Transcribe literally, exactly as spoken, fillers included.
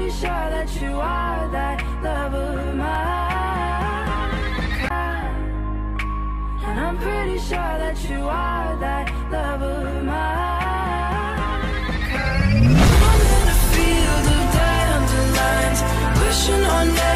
pretty sure that you are that love of mine. And I'm pretty sure that you are that love of mine. I'm in a field of dandelions, wishing on